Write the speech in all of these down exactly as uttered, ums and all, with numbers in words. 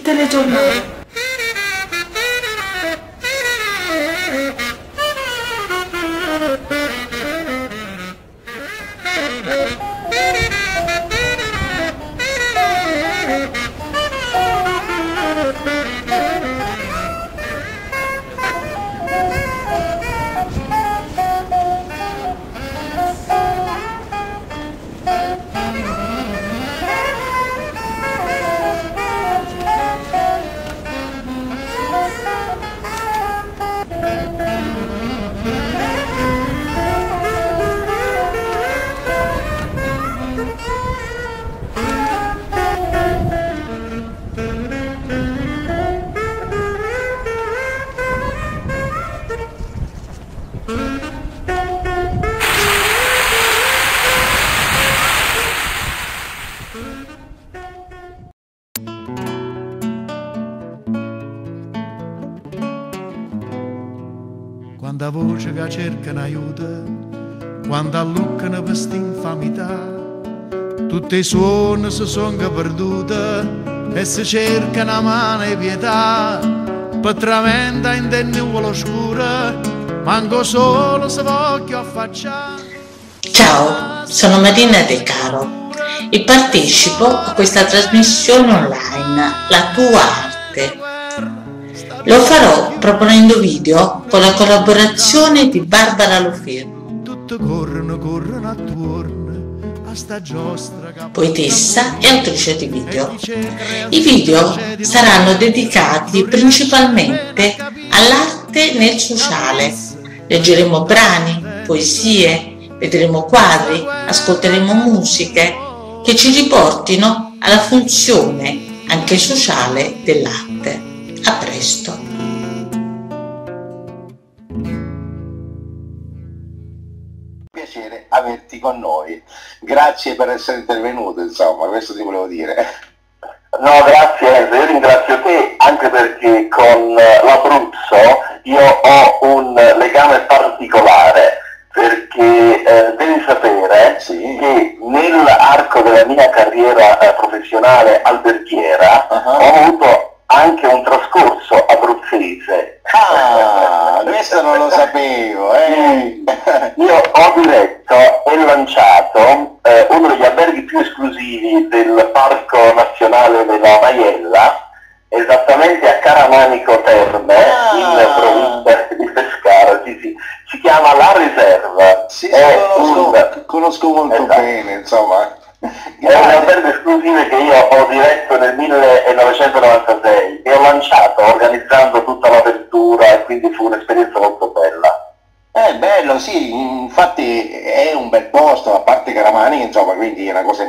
tutte le giornate. Quando voce che cercano aiuto, quando alluccano per st'infamità, tutti i suoni si sono perduti e si cerca una mano e pietà, per tramenda in del nuvolo scuro, manco solo se voglio affacciare. Ciao, sono Marina De Caro e partecipo a questa trasmissione online, La tua arte. Lo farò proponendo video con la collaborazione di Barbara Lofir, poetessa e autrice di video. I video saranno dedicati principalmente all'arte nel sociale. Leggeremo brani, poesie, vedremo quadri, ascolteremo musiche che ci riportino alla funzione anche sociale dell'arte. A presto. Piacere averti con noi. Grazie per essere intervenuto, insomma, questo ti volevo dire. No, grazie Enzo, io ringrazio te anche perché con l'Abruzzo io ho un legame particolare, perché eh, devi sapere sì. che nell'arco della mia carriera eh, professionale alberghiera uh-huh. ho avuto anche un trascorso abruzzese. Ah, questo non lo sapevo. Eh. Io ho diretto e lanciato eh, uno degli alberghi più esclusivi del Parco Nazionale della Maiella, esattamente a Caramanico Terme, ah. in provincia di Pescara. Sì, sì. Si chiama La Riserva. Sì, sì, conosco, un... conosco molto esatto. bene, insomma. È un albergo esclusivo che io ho diretto nel millenovecentonovantasei e ho lanciato organizzando tutta l'apertura e quindi fu un'esperienza molto bella. È bello, sì, infatti è un bel posto, a parte Caramanico, insomma, quindi è una cosa,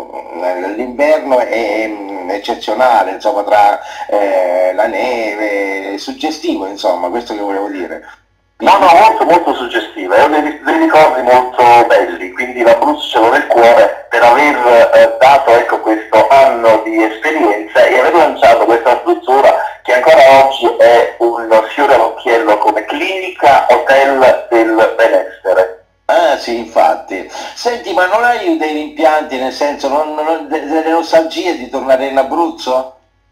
l'inverno è eccezionale, insomma, tra eh, la neve, è suggestivo, insomma, questo che volevo dire. No, no, molto molto suggestiva, è dei, dei ricordi molto belli, quindi l'Abruzzo ce l'ho nel cuore per aver eh, dato ecco, questo anno di esperienza e aver lanciato questa struttura che ancora oggi è un fiore all'occhiello come clinica hotel del benessere. Ah sì, infatti. Senti, ma non hai dei rimpianti, nel senso, non, non, delle nostalgie di tornare in Abruzzo?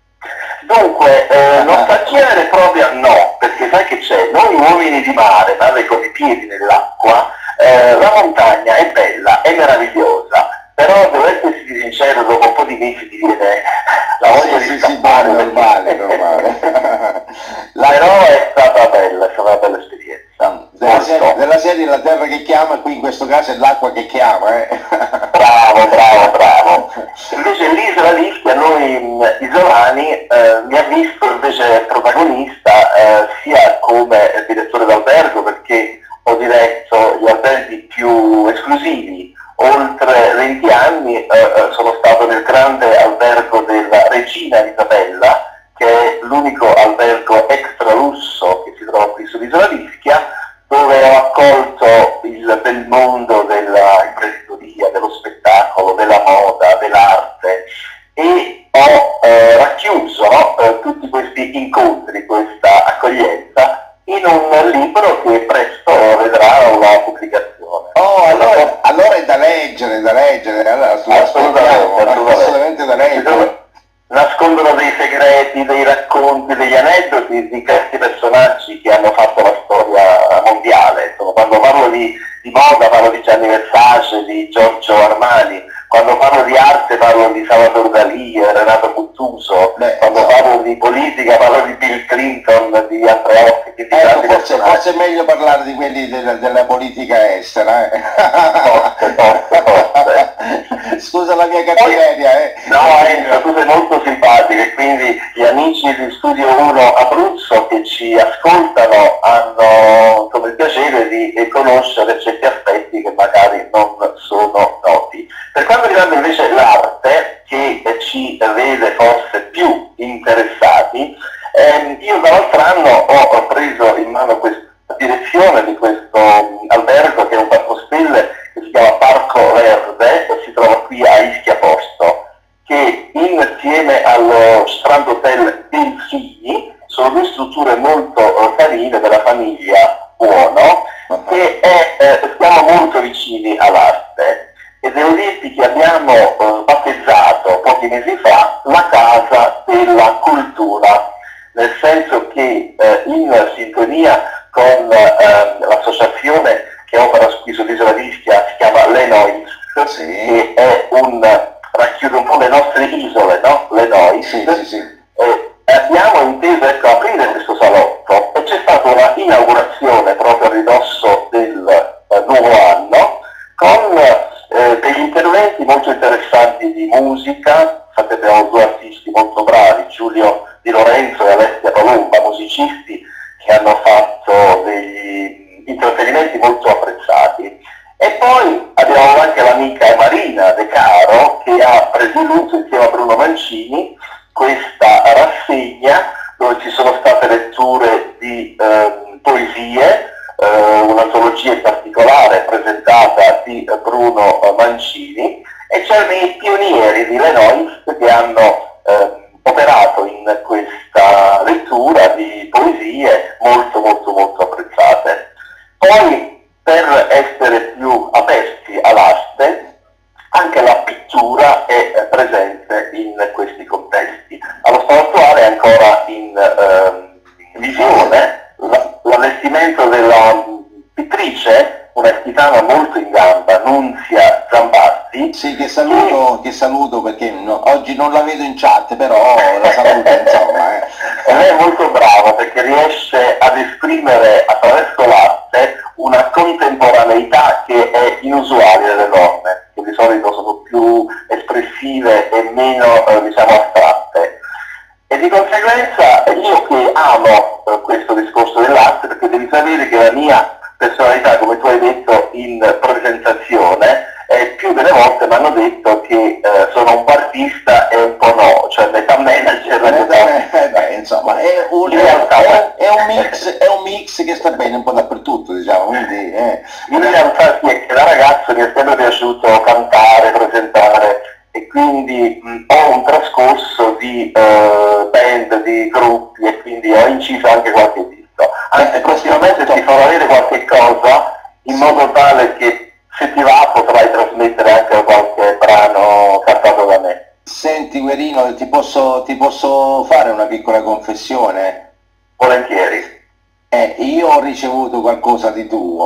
Dunque, eh, nostalgia vera e propria no, perché sai che c'è, noi uomini di mare, nave con i piedi nell'acqua, eh, la montagna è bella, è meravigliosa, però devo essersi sincero, dopo un po' di mesi ti viene la voglia sì, di sì, scappare. Sì, normale, normale. La... Però è stata bella, è stata una bella esperienza. Della serie, della serie La terra che chiama, qui in questo caso è l'acqua che chiama, eh. Bravo, bravo, bravo. Invece l'isola di Ischia, noi isolani, eh, mi ha visto invece protagonista eh, sia come direttore d'albergo, perché ho diretto gli alberghi più esclusivi, oltre venti anni eh, sono stato nel grande albergo della Regina Isabella, che è l'unico albergo extra lusso che si trova qui sull'isola di Ischia, dove ho accolto il bel mondo della imprenditoria, dello spettacolo, della moda, dell'arte e ho eh, racchiuso eh, tutti questi incontri, questa accoglienza in un libro che presto vedrà una pubblicazione. Oh, allora, allora è da leggere, da leggere, allora, assolutamente, assolutamente, assolutamente da leggere. Nascondono dei segreti segreti, dei racconti, degli aneddoti di questi personaggi che hanno fatto la storia mondiale. Insomma, quando parlo di, di moda parlo di Gianni Versace, di Giorgio Armani, quando parlo di arte parlo di Salvador Dalì, Renato Guttuso, Beh, quando no. parlo di politica parlo di Bill Clinton, di Andreotti. Di ecco, forse, forse è meglio parlare di quelli della, della politica estera. Eh. Forse, forse, forse. Scusa la mia cattiveria. Eh. No, Enzo, tu sei molto simpatico e quindi gli amici di Studio uno Abruzzo che ci ascoltano hanno insomma, il piacere di conoscere certi aspetti che magari non sono noti. Per quanto riguarda invece l'arte, che ci vede forse più interessati, ehm, io dall'altro anno ho, ho preso in mano questa direzione di questo um, albergo che è un parco stelle che si chiama Parco Verde e si trova qui a Ischia Posto, che insieme allo Strand Hotel Delfini sono due strutture molto uh, carine della famiglia Buono e è, eh, siamo molto vicini all'arte. E devo dirti che abbiamo eh, battezzato pochi mesi fa la Casa della Cultura, nel senso che eh, in sintonia con eh, l'associazione che opera qui sull'isola di Ischia si chiama Lenois, sì. che è un, racchiude un po' le nostre isole, no? Lenois, sì, sì, sì. Eh, abbiamo inteso ecco, aprire questo salotto e c'è stata una inaugurazione proprio a ridosso del eh, nuovo anno con eh, degli interventi molto interessanti di musica. Infatti abbiamo due artisti molto bravi, Giulio Di Lorenzo e Alessia Palumba, musicisti che hanno fatto degli intrattenimenti molto apprezzati. E poi abbiamo anche l'amica Marina De Caro che ha presieduto insieme a Bruno Mancini questa rassegna dove ci sono state letture di eh, poesie, eh, un'antologia in particolare presentata di Bruno Mancini, e c'erano i pionieri di Lenois che hanno eh, operato in questa lettura di poesie molto molto molto apprezzate. Poi, per essere più aperti all'arte, anche la pittura è presente in questi contesti. Allo stato attuale è ancora in eh, visione l'allestimento della pittrice, un'artitana molto in gamba, Nunzia Zambatti. Sì, che saluto, che saluto perché no, oggi non la vedo in chat, però la saluto insomma. Eh. E lei è molto brava perché riesce ad esprimere attraverso l'arte una contemporaneità che è inusuale nelle donne, che di solito sono più espressive e meno eh, diciamo astratte. E di conseguenza io che amo eh, questo discorso dell'arte, perché devi sapere che la mia personalità, come tu hai detto in presentazione, eh, più delle volte mi hanno detto che eh, sono un po' artista e un po' no, cioè metà manager e metà... Eh, beh, insomma, è un, realtà, è, è, un mix, è un mix che sta bene un po' dappertutto, diciamo, quindi... Eh. In realtà sì, è che da ragazzo mi è sempre piaciuto cantare, presentare, e quindi mh, ho un trascorso di uh, band, di gruppi, e quindi ho inciso anche qualche disco. Anzi, prossimamente ti farò avere qualche cosa in modo tale che se ti va potrai trasmettere anche qualche brano cantato da me. Senti Guerino, ti posso, ti posso fare una piccola confessione? Volentieri. Eh, io ho ricevuto qualcosa di tuo.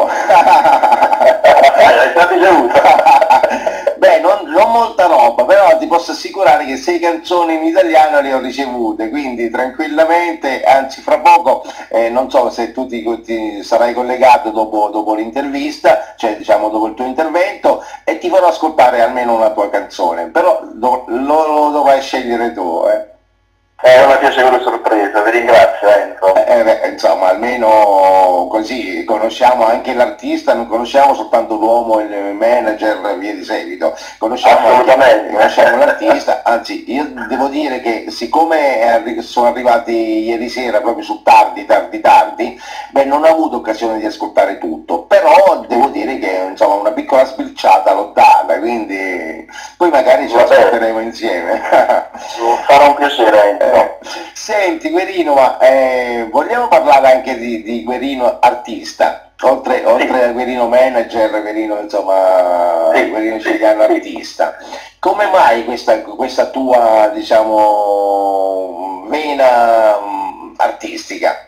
Hai già ricevuto? Beh, non, non molta roba, però ti posso assicurare che sei canzoni in italiano le ho ricevute, quindi tranquillamente, anzi fra poco, eh, non so se tu ti, ti sarai collegato dopo, dopo l'intervista, cioè diciamo dopo il tuo intervento, e ti farò ascoltare almeno una tua canzone, però do, lo, lo dovrai scegliere tu. Eh. È una piacevole sorpresa, vi ringrazio Enzo. Eh, beh, insomma, almeno così conosciamo anche l'artista, non conosciamo soltanto l'uomo, il manager e via di seguito, conosciamo, assolutamente, conosciamo l'artista, anzi io devo dire che siccome sono arrivati ieri sera proprio su tardi, tardi, tardi, beh, non ho avuto occasione di ascoltare tutto, però devo dire che insomma una piccola spilciata l'ho data, quindi poi magari ce l'ascolteremo insieme. Farà un piacere Enzo. Eh, senti Guerino, ma eh, vogliamo parlare anche di, di Guerino artista, oltre, oltre a Guerino manager, Guerino insomma, sì, Guerino Ciliano artista. Come mai questa, questa tua, diciamo, vena um, artistica?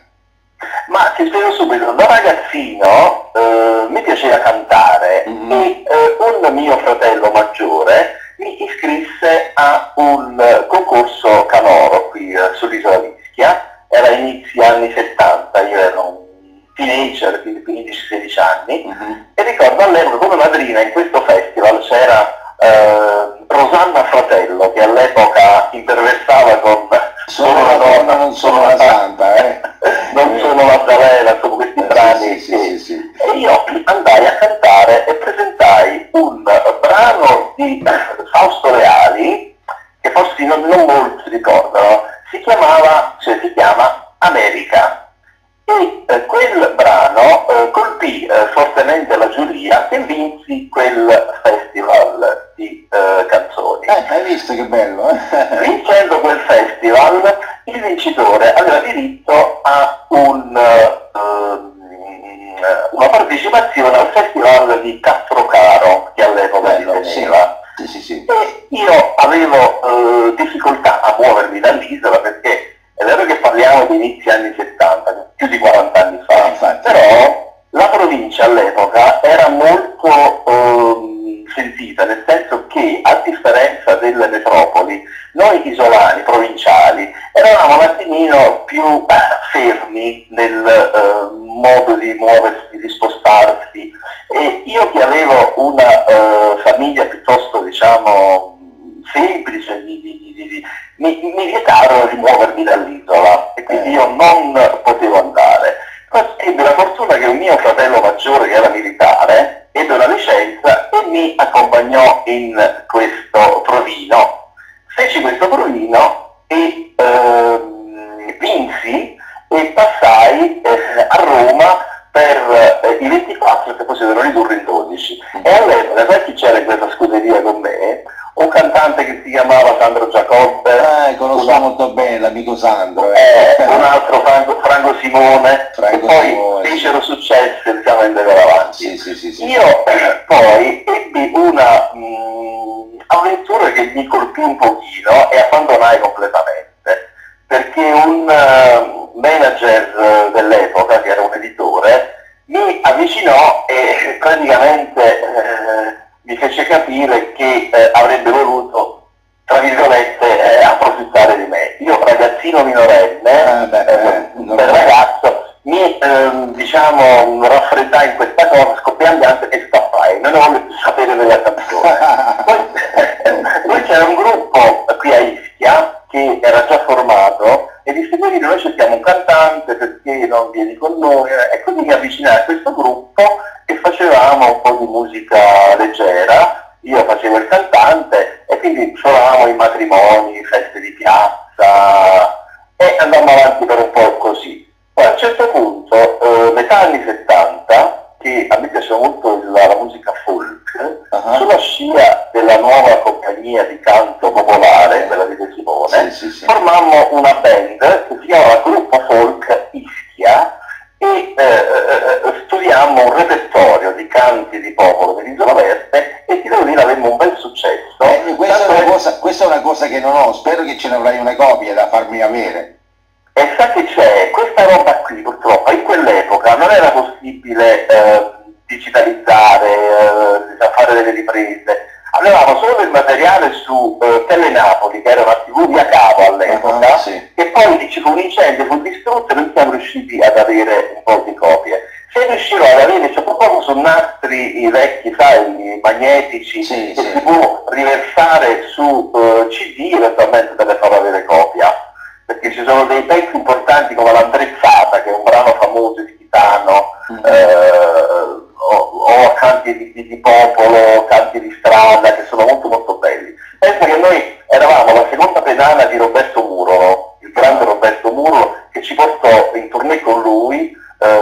Ma ti spiego subito, da ragazzino eh, mi piaceva cantare mm-hmm. e eh, un mio fratello maggiore mi iscrisse a un concorso canoro qui eh, sull'isola di Ischia, era inizi anni settanta, io ero un teenager di quindici sedici anni mm-hmm. e ricordo all'epoca come madrina in questo festival c'era eh, Rosanna Fratello, che all'epoca interversava con Sono una donna, non sono una santa, eh? Non sono Maddalena, sono questi brani. Sì, sì, sì, sì. E io andai a cantare e presentai un brano di Fausto Leali, che forse non, non molti ricordano, si chiamava, cioè si chiama America. E eh, quel brano eh, colpì eh, fortemente la giuria e vinsi quel festival di eh, canzoni. Eh, hai visto che bello, eh? Vincendo quel festival, il vincitore aveva diritto a un, uh, una partecipazione al festival di Castrocaro, che all'epoca si teneva. Sì, sì, sì. E io avevo uh, difficoltà a muovermi dall'isola perché è vero che parliamo di inizi anni settanta, più di quaranta anni fa, infatti. Però la provincia all'epoca era molto um, sentita, nel senso che a differenza delle metropoli, noi isolani, provinciali, eravamo un attimino più eh, fermi nel eh, modo di muoversi, di spostarsi, e io che avevo una eh, famiglia piuttosto, diciamo, semplice, di, di, di, di, mi, mi vietarono di muovermi dall'isola e quindi io non potevo andare. Ma ebbe la fortuna che un mio fratello maggiore, che era militare, ebbe una licenza e mi accompagnò in questo provino. Feci questo provino e ehm, vinsi e passai eh, a Roma per eh, i ventiquattro che poi si dovevano ridurre in dodici. E all'epoca, sai chi c'era in questa scuderia con me? Un cantante che si chiamava Sandro Giacobbe. Eh, conosco una... molto bene l'amico Sandro. Eh. Eh, un altro Franco, Franco Simone. Franco e poi Simone. fecero successo e siamo andati avanti. Sì, sì, sì, sì. Io eh, poi ebbi una mh, avventura che mi colpì un pochino e abbandonai completamente, perché un uh, manager uh, dell'epoca, che era un editore, mi avvicinò e praticamente eh, mi fece capire che eh, avrebbe voluto, tra virgolette, eh, approfittare di me. Io, ragazzino minorenne, ah, beh, eh, no, per no. ragazzo, mi eh, diciamo raffreddai in questa cosa, scoppiai in pianto e scappai, non ne voglio più sapere della canzone. Poi, poi c'era un gruppo qui a Ischia che era già formato e disse: quindi noi cerchiamo un cantante, perché non vieni con noi? E così mi avvicinai a questo gruppo e facevamo un po' di musica leggera, io facevo il cantante e quindi suonavamo i matrimoni, feste di piazza e andammo avanti per un po' così. Poi a un certo punto, eh, metà anni settanta, che a me piaceva molto la, la musica folk, uh-huh. sulla scia della nuova compagnia di canto popolare, quella di De Simone, sì, sì, sì. formammo una band che si chiamava Gruppo Folk Ischia e eh, eh, studiammo un repertorio di canti di popolo dell'Isola Verde e ti devo dire avemmo un bel successo. Eh, questa, è una cosa, questa è una cosa che non ho, spero che ce ne avrai una copia da farmi avere. E sa che c'è? Questa roba qui purtroppo in quell'epoca non era possibile eh, digitalizzare, eh, fare delle riprese. Avevamo solo il materiale su eh, Telenapoli, che era una tivù via cavo all'epoca, uh-huh, sì. e poi ci fu un incendio, fu distrutto e non siamo riusciti ad avere un po' di copie. Se riuscirò ad avere, cioè proprio su nastri i vecchi, sai, i magnetici, sì, che sì. si può riversare su uh, C D, eventualmente te ne farò avere copia. Perché ci sono dei pezzi importanti come l'Andrezzata, che è un brano famoso di Chitano, mm-hmm. eh, o, o canti di, di, di popolo, canti di strada, che sono molto molto belli. Penso che noi eravamo la seconda pedana di Roberto Murolo, il grande Roberto Murolo, che ci portò in tournée con lui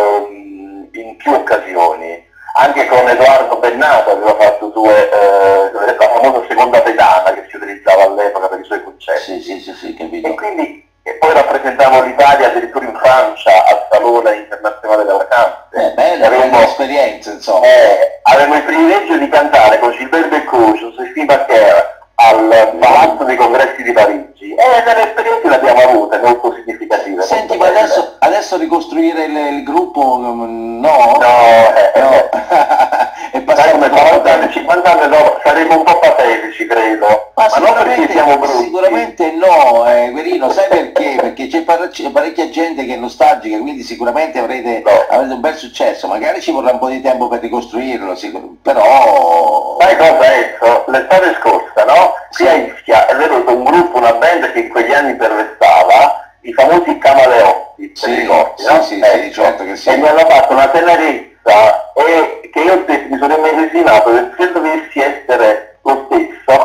ehm, in più occasioni. Anche con Edoardo Bennato aveva fatto due, eh, la famosa seconda pedana che si utilizzava all'epoca per i suoi concerti. Sì, sì, sì, sì, capito. E quindi e poi rappresentavo l'Italia addirittura in Francia al Salone Internazionale della Canze. Eh, bella, avevamo un'esperienza, insomma. Eh, avevo il privilegio di cantare con Gilbert Bécaud, Sophie Baker al Palazzo dei Congressi di Parigi. E delle esperienze le abbiamo avute molto il, il gruppo, no? No, eh, no. È passato come quaranta, cinquanta anni dopo, saremo un po' patetici, credo. Ma, Ma non perché siamo brutti. Sicuramente no, eh, Guerino, sai perché? Perché c'è parecchia, parecchia gente che è nostalgica, quindi sicuramente avrete, No. avrete un bel successo, magari ci vorrà un po' di tempo per ricostruirlo, sicur- però... Sai cosa, Enzo? L'estate scorsa, no? Qui a Ischia è venuto un gruppo, una band che in quegli anni intervistava i famosi Camaleotti, Sì, te li ricordi, sì, no? sì, Ecco. sì, certo che sì. E mi hanno fatto una tenerezza e che io stesso mi sono immedesimato che se dovessi essere lo stesso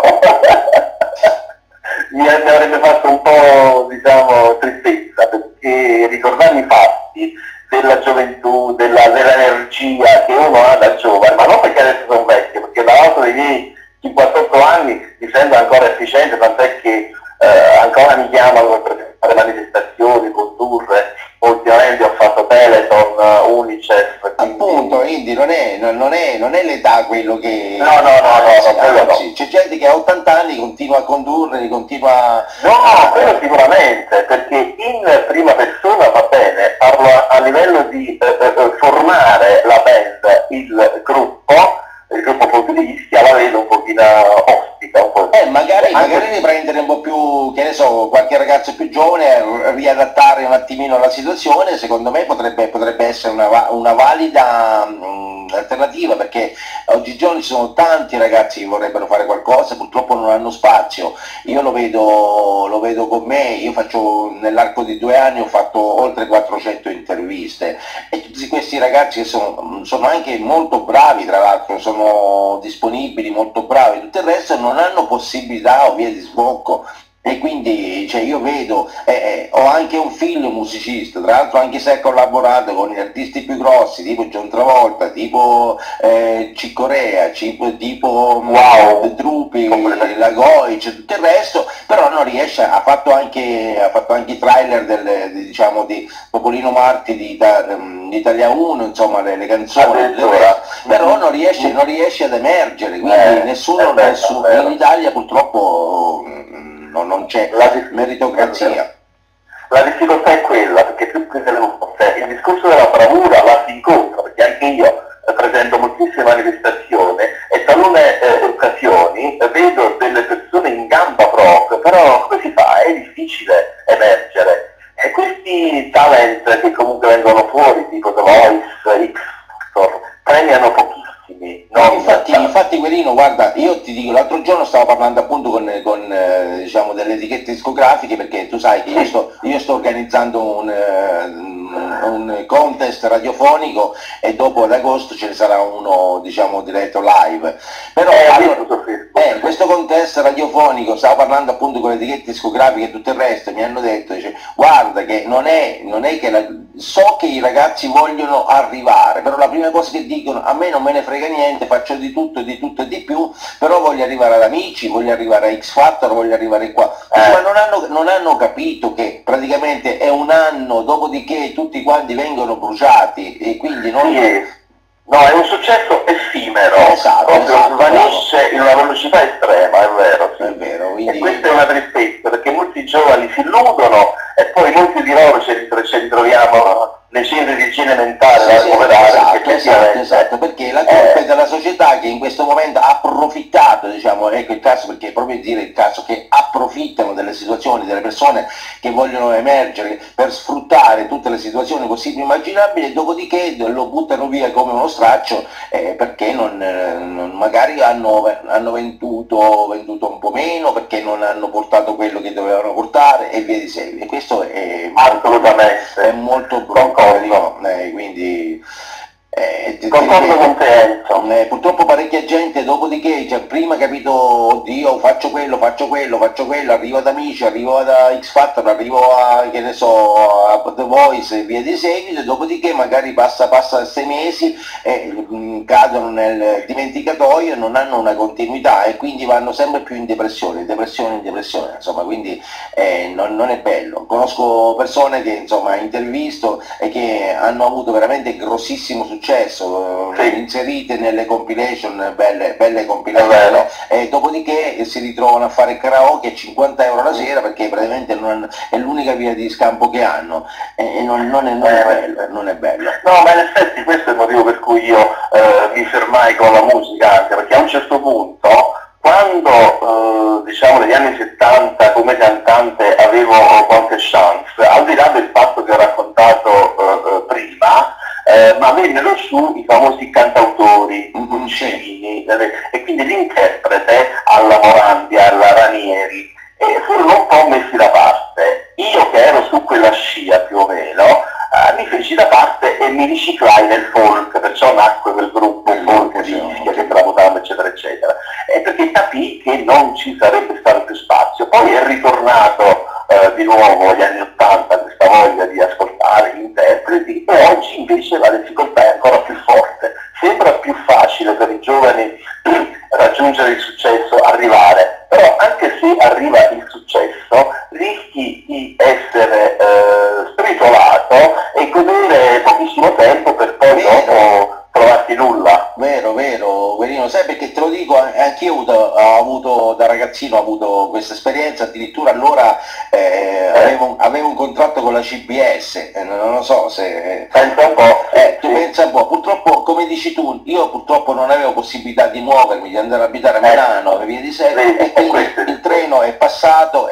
mi mi avrebbe fatto un po', diciamo, tristezza, perché ricordare i fatti della gioventù, della, dell'energia che uno ha da giovane, ma non perché adesso sono vecchio, perché dall'alto dei miei cinquantotto anni mi sembra ancora efficiente, tant'è che eh, ancora mi chiamano per fare manifestazioni, condurre, ultimamente ho fatto Teleton, Unicef. Quindi... Appunto, Indy, non è, non, è, non è l'età quello che... No, no, no, no, no, no, no. C'è gente che a ottanta anni continua a condurre, continua... No, no, quello sicuramente, perché in prima persona va bene, parlo a, a livello di eh, eh, formare la band, il gruppo, il gruppo Folk di Ischia, la vedo un pochino ostica, un po'. Eh, magari, Anche... magari riprendere un po' più, che ne so, qualche ragazzo più giovane, riadattare un attimino la situazione, secondo me potrebbe, potrebbe essere una, una valida mh, alternativa, perché oggigiorno ci sono tanti ragazzi che vorrebbero fare qualcosa, purtroppo non hanno spazio. Io lo vedo, lo vedo con me, io faccio, nell'arco di due anni ho fatto oltre quattrocento interviste e tutti questi ragazzi che sono, sono anche molto bravi, tra l'altro, sono disponibili, molto bravi, tutto il resto non hanno possibilità o vie di sbocco. E quindi cioè, io vedo, eh, eh, ho anche un figlio musicista, tra l'altro anche se ha collaborato con gli artisti più grossi, tipo John Travolta, tipo eh, Cicorea, tipo, tipo wow, Drupi, Lagoi, cioè, tutto il resto, però non riesce, ha fatto anche, ha fatto anche i trailer del, di, diciamo, di Popolino Marti di, di Italia uno, insomma le, le canzoni, però non riesce, non riesce ad emergere, quindi eh, nessuno, bello, nessuno in Italia purtroppo non, non c'è la meritocrazia. La difficoltà è quella, perché più che delle volte il discorso della bravura la si incontra, perché anche io eh, presento moltissime manifestazioni e talune eh, occasioni eh, vedo delle persone in gamba proprio, però come si fa? È difficile emergere. E questi talent che comunque vengono fuori, tipo The Voice, X Factor, premiano pochissimi. No, infatti, infatti Guerino, guarda, io ti dico, l'altro giorno stavo parlando appunto con, con eh, diciamo, delle etichette discografiche, perché tu sai che io sto, io sto organizzando un, uh, un contest radiofonico e dopo ad agosto ce ne sarà uno, diciamo, diretto live. Però eh, allora, eh, questo contest radiofonico, stavo parlando appunto con le etichette discografiche e tutto il resto, mi hanno detto, dice, guarda che non è, non è che la, so che i ragazzi vogliono arrivare, però la prima cosa che dicono, a me non me ne frega niente, faccio di tutto e di tutto e di più, però voglio arrivare ad Amici, voglio arrivare a X Factor, voglio arrivare qua. Eh. Ma non hanno, non hanno capito che praticamente è un anno, dopodiché tutti quanti vengono bruciati e quindi non... Sì. No, è un successo effimero, esatto, proprio esatto, svanisce bravo. In una velocità estrema, è vero. Sì. È vero, quindi... E questa è una tristezza, perché molti giovani si illudono e poi molti di loro ci ritroviamo le cene di igiene mentale da recuperare. Esatto, esatto, esatto, perché la colpa è della società che in questo momento ha approfittato, diciamo, ecco il caso, perché è proprio dire il caso che approfittano delle situazioni, delle persone che vogliono emergere per sfruttare tutte le situazioni possibili e immaginabili e dopodiché lo buttano via come uno straccio eh, perché non, non, magari hanno, hanno venduto, venduto un po' meno, perché non hanno portato quello che dovevano portare e via di seguito. E questo è assolutamente molto, è molto brutto. Dico, eh, quindi eh, concordo con te, eh, purtroppo parecchia gente dopodiché cioè, prima capito oddio faccio quello, faccio quello, faccio quello, arrivo ad Amici, arrivo ad X Factor, arrivo a che ne so a The Voice e via di seguito, e dopodiché magari passa, passa sei mesi e mh, cadono nel dimenticatoio e non hanno una continuità e quindi vanno sempre più in depressione, depressione, in depressione, insomma, quindi eh, non, non è bello. Conosco persone che insomma intervisto e che hanno avuto veramente grossissimo successo, eh, inserite nelle compilation, belle, belle compilation, e dopodiché si ritrovano a fare karaoke a cinquanta euro la sera perché praticamente non, è l'unica via di scampo che hanno e non, non, è, non, è bello, non è bello. No, ma in effetti questo è il motivo per cui io eh, mi fermai con la musica, anche perché a un certo punto, quando eh, diciamo negli anni settanta come cantante avevo qualche chance, al di là del fatto che ho raccontato eh, prima, eh, ma vennero su i famosi cantautori, i Guccini, e quindi l'interprete alla Morandi, alla Ranieri, e furono un po' messi da parte. Io che ero su quella scia più o meno, eh, mi feci da parte e mi riciclai nel folk, perciò nacque quel gruppo folk di Ischia che tramutava eccetera eccetera, e perché capì che non ci sarebbe stato più spazio. Poi è ritornato eh, di nuovo agli anni ottanta questa voglia di ascoltare gli interpreti, e oggi invece la difficoltà è ancora più forte. Sembra più facile per i giovani raggiungere il successo, arrivare, però anche se arriva il successo rischi di essere eh, stritolato e godere pochissimo tempo per poi dopo trovarti nulla. Vero, vero, Guerino, sai perché te lo dico, anche io ho avuto, ho avuto da ragazzino ho avuto questa esperienza, addirittura allora eh, eh. Avevo, avevo un contratto con la C B S, eh, non lo so se... Pensa un po'. Eh, tu pensa un po', purtroppo come dici tu, io purtroppo non avevo possibilità di muovermi, di andare a abitare a Milano e via di sé, e quindi il treno è passato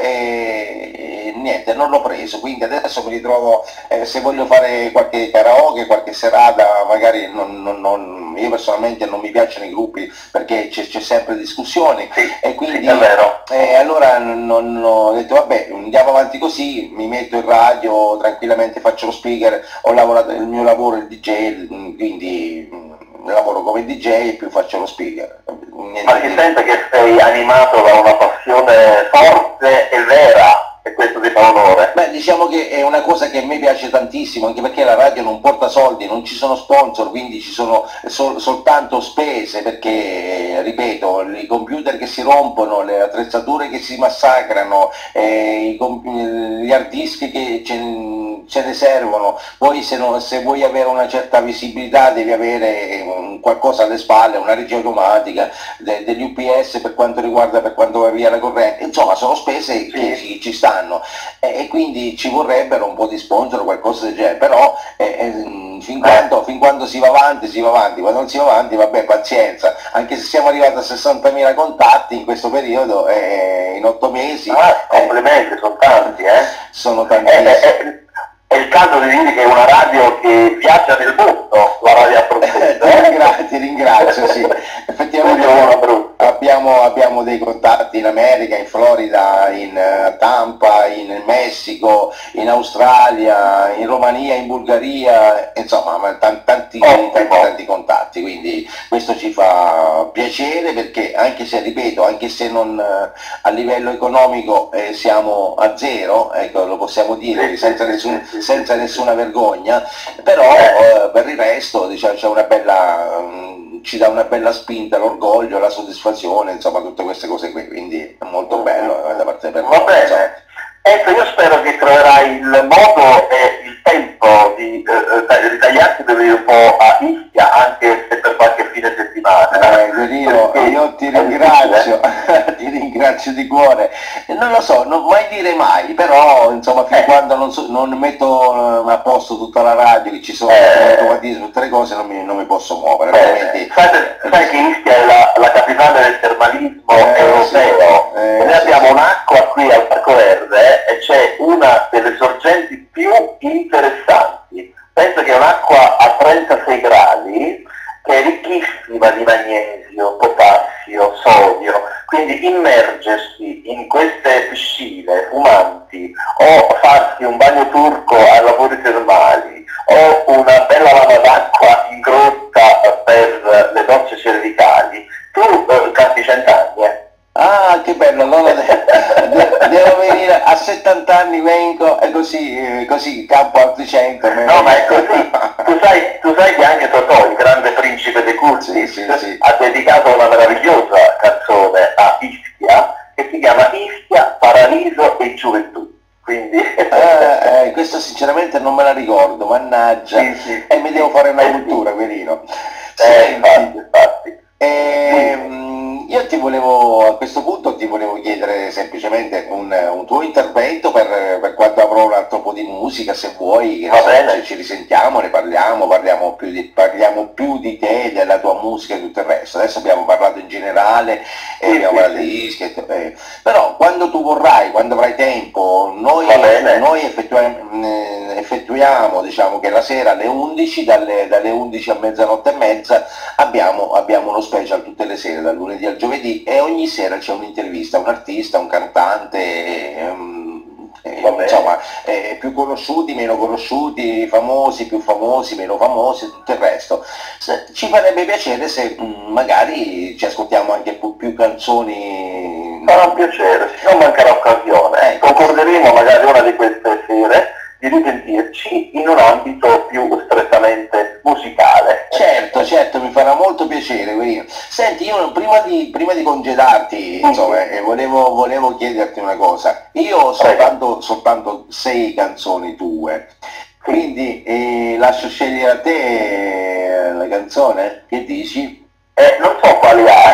e, e niente, non l'ho preso, quindi adesso mi ritrovo, eh, se voglio fare qualche karaoke, qualche serata, magari non, non, non, io personalmente non mi piacciono i gruppi perché c'è, c'è sempre discussioni, sì, e quindi è vero. Eh, allora non, non, ho detto vabbè, andiamo avanti così, mi metto in radio, tranquillamente faccio lo speaker, ho lavorato, il mio lavoro è il D J, quindi mh, lavoro come D J e più faccio lo speaker. Niente Ma si di... sente che sei animato da una passione forte e vera, e questo ti fa onore. Beh, diciamo che è una cosa che a me piace tantissimo, anche perché la radio non porta soldi, non ci sono sponsor, quindi ci sono sol- soltanto spese, perché, ripeto, i computer che si rompono, le attrezzature che si massacrano, eh, i comp- gli hard disk che ce, ce ne servono, poi se, no, se vuoi avere una certa visibilità devi avere un, qualcosa alle spalle, una regia automatica, de- degli U P S per quanto riguarda, per quanto va via la corrente, insomma sono spese che ci, ci stanno. E, e quindi ci vorrebbero un po' di sponsor o qualcosa del genere, però eh, eh, fin, quando, fin quando si va avanti si va avanti, quando non si va avanti vabbè, pazienza, anche se siamo arrivati a sessantamila contatti in questo periodo, eh, in otto mesi. Ah, complimenti, eh, sono tanti, eh? Sono tantissimi. Eh, eh, è il caso di dire che è una radio che viaggia nel mondo, la radio abruzzese. ti, ringrazio, ti ringrazio, sì. Effettivamente abbiamo, abbiamo dei contatti in America, in Florida, in uh, Tampa, in Messico, in Australia, in Romania, in Bulgaria, insomma tanti, tanti, tanti, tanti contatti, quindi questo ci fa piacere, perché anche se, ripeto, anche se non uh, a livello economico eh, siamo a zero, ecco, lo possiamo dire senza, nessun, senza nessuna vergogna, però eh, per il resto diciamo, c'è una bella, um, ci dà una bella spinta l'orgoglio, la soddisfazione, insomma tutte queste cose qui, quindi è molto bello eh, da parte per Va noi. bene, Insomma. ecco, io spero che troverai il modo e il tempo di eh, ritagliarti per venire un po' a Ischia, anche se per qualche fine settimana. Eh, Guerino, io ti ringrazio, ti ringrazio di cuore. Non lo so, non mai dire mai, però insomma fin eh. quando non, so, non metto a posto tutta la radio, che ci sono eh. automatismi, tutte le cose, non mi, non mi posso muovere. Eh. Sai, sai che Ischia è la, la capitale del termalismo eh, europeo, sì. eh, Noi sì, abbiamo sì. un'acqua qui al Parco Verde e c'è una delle sorgenti più interessanti. Penso che è un'acqua a trentasei gradi, che è ricchissima di magnesio, potassio, sodio, quindi immergersi in queste piscine fumanti o farsi un bagno turco ai lavori termali o una bella lava d'acqua in grotta per le docce cervicali, tu eh, campi cent'anni, eh? Ah, che bello, allora devo, devo venire a settanta anni, vengo e così, così campo altri cento. No, ma è così. Tu sai, tu sai che anche Totò, il grande principe dei culti, Curtis sì, sì. ha dedicato una meravigliosa canzone a Ischia che si chiama Ischia, Paradiso e Gioventù. Quindi... eh, eh, questo sinceramente non me la ricordo, mannaggia, sì, sì, e mi devo fare una eh, cultura, Guerino. Eh, infatti, infatti. Ehm, io ti volevo, a questo punto ti volevo chiedere semplicemente un, un tuo intervento per, per quando avrò un altro po' di musica, se vuoi, che Va so, bene. ci, ci risentiamo, ne parliamo, parliamo più, di, parliamo più di te, della tua musica e tutto il resto. Adesso abbiamo parlato in generale, e Sì, abbiamo sì, parlato di dischi, eh, però quando tu vorrai, quando avrai tempo, noi, Va bene. noi effettuiamo, eh, effettuiamo, diciamo che la sera alle undici, dalle, dalle undici a mezzanotte e mezza, abbiamo, abbiamo uno special tutte le sere, dal lunedì al giovedì, e ogni sera c'è un'intervista, un artista, un cantante, ehm, eh, insomma, eh, più conosciuti, meno conosciuti, famosi, più famosi, meno famosi, tutto il resto. Se, ci farebbe piacere se mh, magari ci ascoltiamo anche più, più canzoni. Sarà un piacere, non manca l'occasione. Eh, concorderemo magari una di queste sere di risentirci in un ambito più strettamente musicale. Certo, certo, mi farà molto piacere. Guerino. Senti, io prima di, prima di congedarti, insomma, eh, volevo, volevo chiederti una cosa. Io ho soltanto, soltanto sei canzoni tue, quindi eh, lascio scegliere a te eh, la canzone, che dici? Eh, non so quali hai.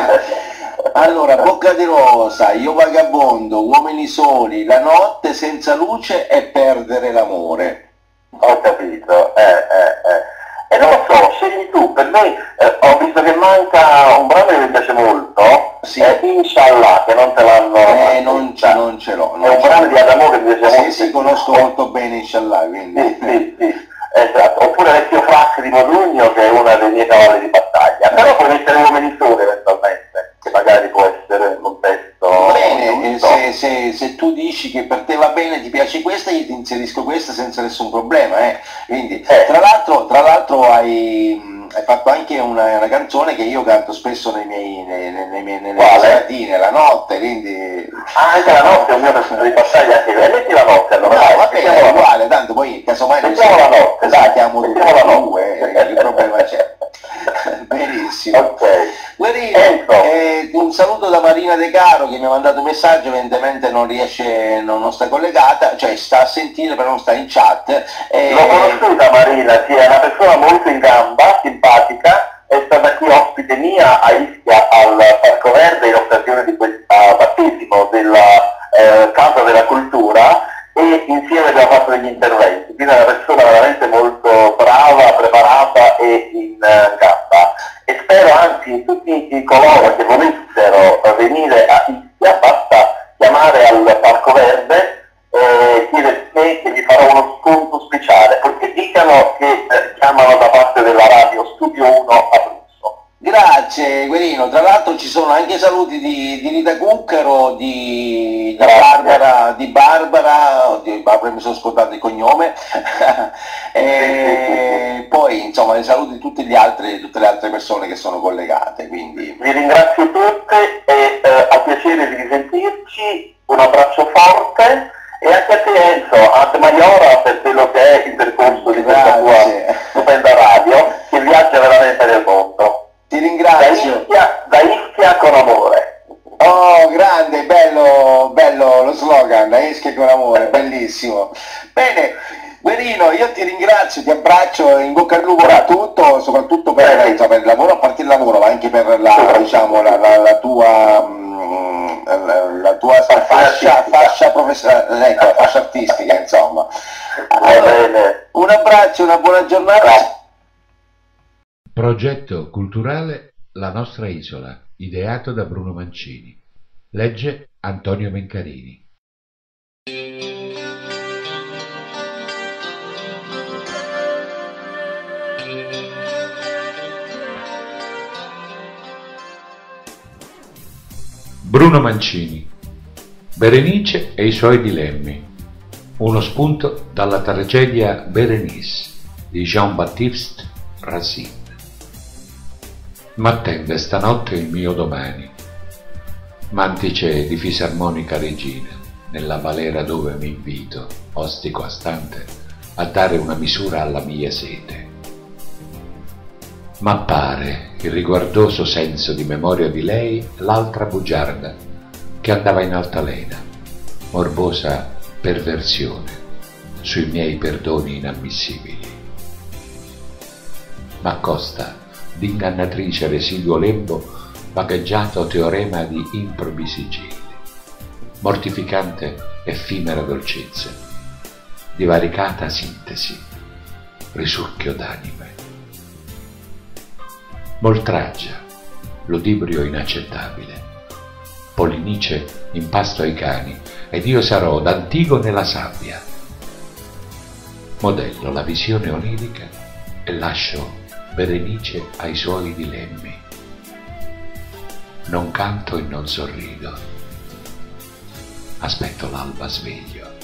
Allora, Bocca di Rosa, Io Vagabondo, Uomini Soli, La Notte Senza Luce e Perdere l'Amore. Ho capito, eh, eh, eh. E non lo so, scegli tu, per me eh, ho visto che manca un brano che mi piace molto, sì. È Inshallah, che non te l'hanno... Eh, non, non ce l'ho. È un brano di Adamo che mi piace sì, molto. Sì, sì, conosco molto bene Inshallah, quindi... Sì, sì, sì, esatto. Oppure Vecchio Frac di Modugno, che è una dei miei cavalli di battaglia. Però puoi mettere Uomini Soli eventualmente, che magari può essere un contesto... Bene, se, se, se tu dici che per te va bene, ti piace questa, io ti inserisco questa senza nessun problema, eh. Quindi, eh. tra l'altro, tra l'altro hai, hai fatto anche una, una canzone che io canto spesso nei miei, nei, nei, nei, nelle mie seratine, La Notte, quindi... Ah, anche La Notte è un mio personaggio di battaglia, anche e metti La Notte allora. No, dai, va bene, è uguale, tanto poi casomai noi mettiamo La Notte, dai, mettiamo tutti La e due, eh, il problema c'è. Benissimo. Ok. Guerino, eh, un saluto da Marina De Caro che mi ha mandato un messaggio, evidentemente non riesce, non, non sta collegata, cioè sta a sentire però non sta in chat. Eh, L'ho conosciuta Marina, sì, è una persona molto in gamba, simpatica, è stata qui ospite mia a Ischia al Parco Verde in occasione di questo battesimo della eh, Casa della Cultura, e insieme abbiamo fatto degli interventi, quindi è una persona veramente molto brava, preparata e in uh, gamba. E spero anzi tutti coloro che volessero venire a Ischia, basta chiamare al Parco Verde e chiedere me che vi farò uno sconto speciale, perché dicano che eh, chiamano da parte della radio Studio uno Abruzzo. Grazie Guerino, tra l'altro ci sono anche saluti di, di Rita Cuccaro, di, di Barbara, di Barbara, di Barbara mi sono scordato il cognome, e poi insomma i saluti di tutti gli altri, tutte le altre persone che sono collegate. Quindi vi ringrazio tutte e eh, a piacere di risentirci, un abbraccio forte e anche a te Enzo, a te Maiora per quello che è il percorso di questa tua stupenda radio che viaggia veramente nel mondo. Ti ringrazio. Da Ischia, da Ischia con amore. Oh, grande, bello, bello lo slogan, da Ischia con amore, bellissimo. Bene, Guerino, io ti ringrazio, ti abbraccio, in bocca al lupo a tutto, soprattutto per, insomma, per il lavoro, a parte il lavoro, ma anche per la, diciamo, la, la, la tua, mh, la, la tua fascia, fascia professionale, ecco, fascia artistica, insomma. Allora, un abbraccio, una buona giornata. Progetto culturale La nostra isola, ideato da Bruno Mancini. Legge Antonio Mencarini. Bruno Mancini. Berenice e i suoi dilemmi. Uno spunto dalla tragedia Berenice di Jean-Baptiste Racine. M'attende stanotte il mio domani, mantice di fisarmonica regina, nella valera dove mi invito, ostico astante, a dare una misura alla mia sete. m'appare il riguardoso senso di memoria di lei l'altra bugiarda che andava in altalena, morbosa perversione sui miei perdoni inammissibili. M'accosta d'ingannatrice residuo lembo vagheggiato teorema di improbi sigilli, mortificante effimera dolcezza, divaricata sintesi, risucchio d'anime. Moltraggia, ludibrio inaccettabile, Polinice in pasto ai cani, ed io sarò d'Antigone la sabbia. Modello la visione onirica e lascio Berenice ai suoi dilemmi. Non canto e non sorrido, aspetto l'alba sveglio.